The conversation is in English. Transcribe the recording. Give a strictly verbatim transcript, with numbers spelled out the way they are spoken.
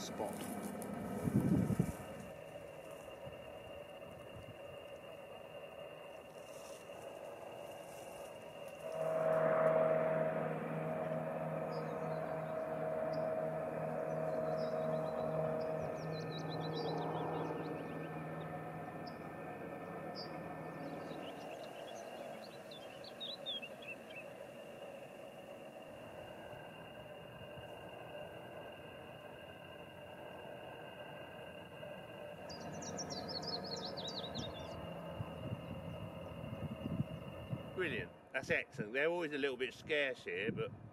spot. Brilliant, that's excellent. They're always a little bit scarce here, but